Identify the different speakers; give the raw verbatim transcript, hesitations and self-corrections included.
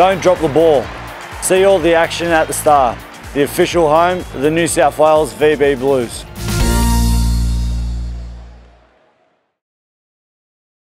Speaker 1: Don't drop the ball. See all the action at the Star, the official home of the New South Wales V B Blues.